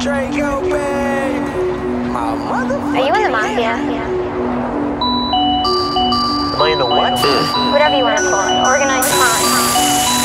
Draco, babe. My motherfucker. Are you in the mafia? Am I in the what? Whatever you want to call it. Organized crime.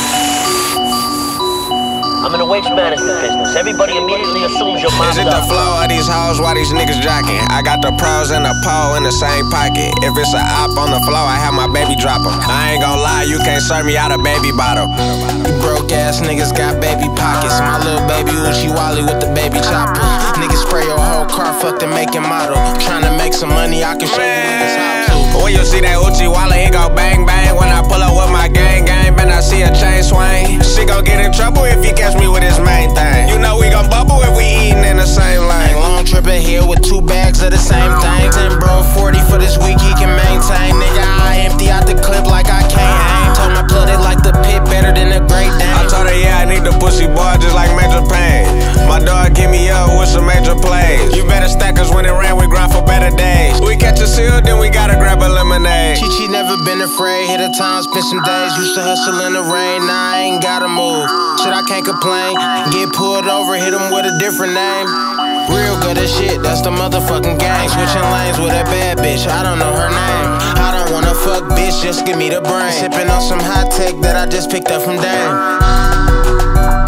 I'm in the waste management business. Everybody immediately assumes you're mobbed Is it the up. flow of these hoes? Why these niggas jocking? I got the pros and the pole in the same pocket. If it's a op on the floor, I have my baby drop 'em. I ain't gon' lie, you can't serve me out a baby bottle. You broke ass niggas got baby pockets. My little baby Uchi Wally with the baby chopper. Niggas spray your whole car, fuck the make and model. Tryna make some money, I can show you niggas how to. When you see that Uchi Wally, it go bang bang. When I pull up with my gang, man, I see a chain swing. She gon' get in trouble if he catch me with his main thing. You know we gon' bubble if we eatin' in the same lane. Long trip in here with 2 bags of the same thing. 10 bro, 40 for this week he can maintain. Nigga, I empty out the clip like I can't aim. Told my blood it like the pit better than the Great Dane. I told her, yeah, I need the pussy boy just like Major Payne. My dog give me up with some major plays. You better stack us when it ran, we grind for better days. We catch a seal, then we gotta grab a lemonade. Chi never been afraid, hit a time, spent some days. Used to hustle in the rain, now I ain't gotta move. Shit, I can't complain. Get pulled over, hit him with a different name. Real good as shit, that's the motherfucking gang. Switching lanes with a bad bitch, I don't know her name. I don't wanna fuck bitch, just give me the brain. Sipping on some high tech that I just picked up from Dame.